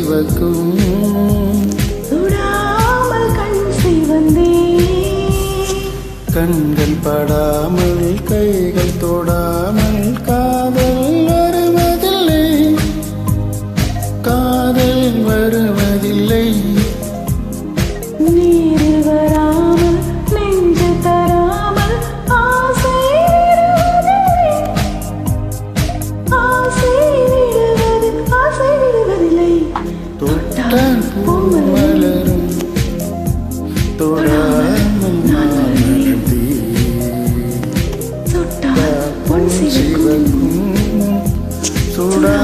சிவக்கும் சுடாமல் கண் சிவந்தே கண்கள் படாமல் கைகள் தொடாமல் காதல் வருவதில்லை காதல் வருவதில்லை நீரில் வராமல் நெஞ்சு தராமல் ஆசை விடுவதில்லை தொட்டால் பூ மலரும் தொடாமல் மலர்ந்தே தொட்டால் பொன் சிவக்கும் சுடா